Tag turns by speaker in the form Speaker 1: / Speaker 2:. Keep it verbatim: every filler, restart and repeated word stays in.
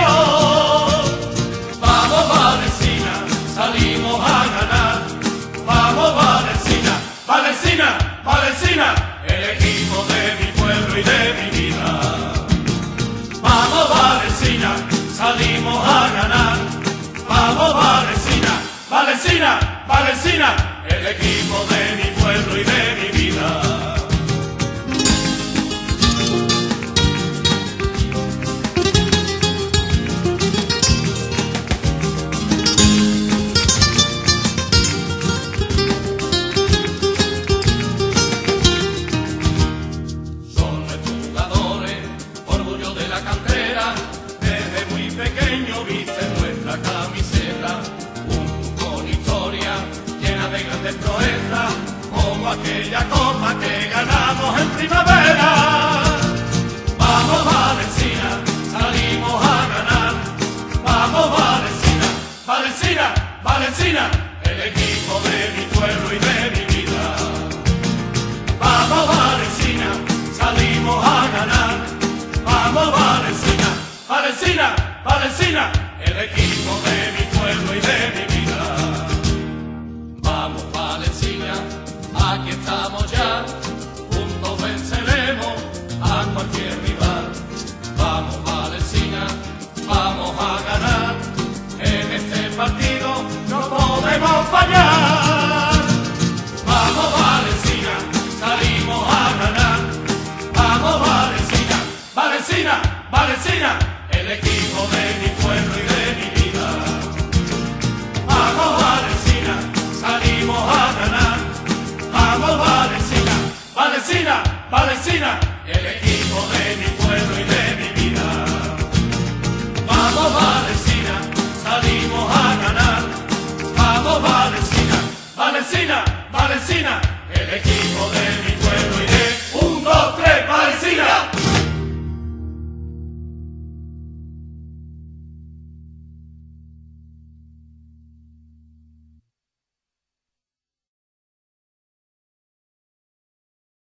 Speaker 1: Vamos Valencina, salimos a ganar. Vamos Valencina, Valencina, Valencina, el equipo de mi pueblo y de mi vida. Vamos Valencina, salimos a ganar. Vamos Valencina, Valencina, Valencina, el equipo de mi pueblo y de mi vida. Pequeño viste nuestra camiseta, un con historia llena de grandes proezas, como aquella copa que ganamos en primavera. Vamos Valencina, salimos a ganar. Vamos Valencina, Valencina, Valencina, el equipo de mi pueblo y de mi vida. Vamos Valencina, salimos a ganar. Vamos Valencina, Valencina, Valencina, el equipo de mi pueblo y de mi vida. Vamos Valencina, aquí estamos ya, juntos venceremos a cualquier rival. Vamos Valencina, vamos a ganar, en este partido no podemos fallar. Vamos Valencina, salimos a ganar. Vamos Valencina, Valencina, Valencina, el equipo de mi pueblo y de mi vida. Vamos Valencina, salimos a ganar. Vamos Valencina, Valencina, Valencina, el equipo